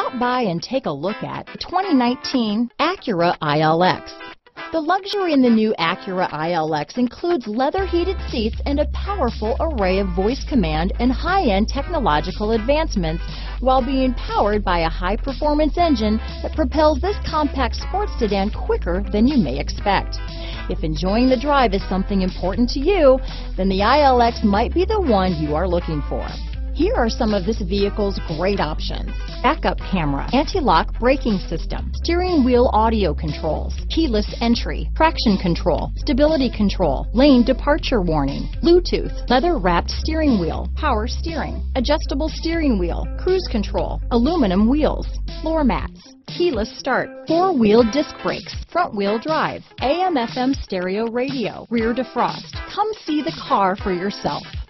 Stop by and take a look at the 2019 Acura ILX. The luxury in the new Acura ILX includes leather heated seats and a powerful array of voice command and high-end technological advancements, while being powered by a high-performance engine that propels this compact sports sedan quicker than you may expect. If enjoying the drive is something important to you, then the ILX might be the one you are looking for. Here are some of this vehicle's great options: backup camera, anti-lock braking system, steering wheel audio controls, keyless entry, traction control, stability control, lane departure warning, Bluetooth, leather-wrapped steering wheel, power steering, adjustable steering wheel, cruise control, aluminum wheels, floor mats, keyless start, four-wheel disc brakes, front-wheel drive, AM/FM stereo radio, rear defrost. Come see the car for yourself.